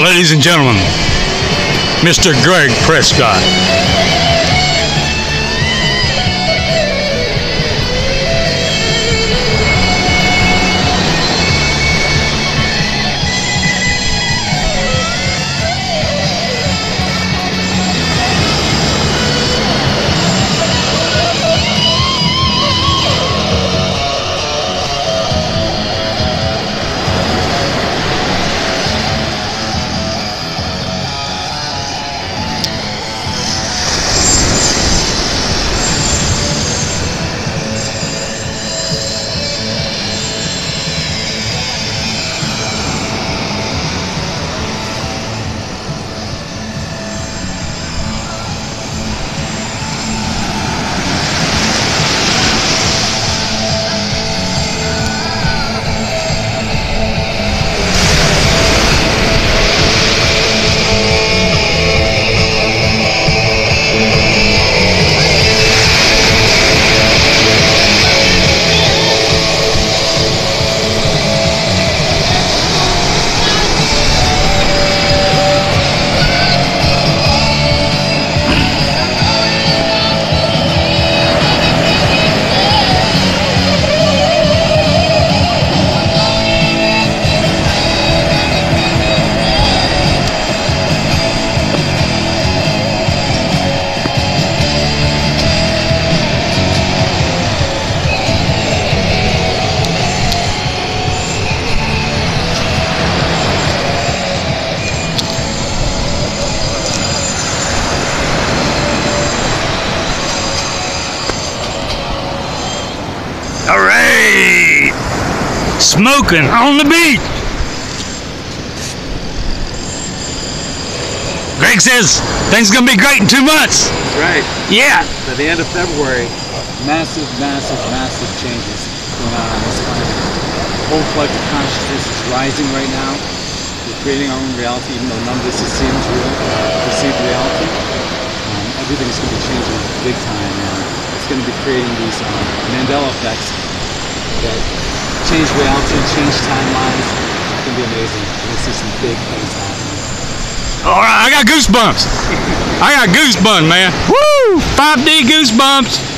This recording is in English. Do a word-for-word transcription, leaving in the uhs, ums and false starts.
Ladies and gentlemen, Mister Greg Prescott. All right, smoking on the beach. Greg says things are gonna be great in two months. That's right. Yeah. By the end of February, massive, massive, massive changes going on on this planet. The whole collective consciousness is rising right now. We're creating our own reality, even though none of this seems real, perceived reality. Um, everything's going to be changing big time, and it's going to be creating these um, Mandela effects that change reality, change timelines. It's going to be amazing. We're going to see some big things happening. All right, I got goosebumps. I got goosebumps, man. Woo! five D goosebumps.